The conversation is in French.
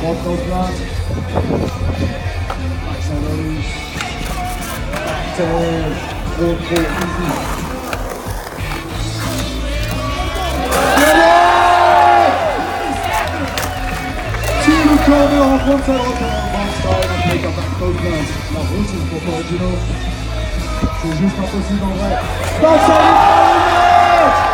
rentre en place. Accent release. Back turn. Trop easy. Team corner en frontal en style avec un back clothesline. La routine pour Original. C'est juste impossible en vrai. Backside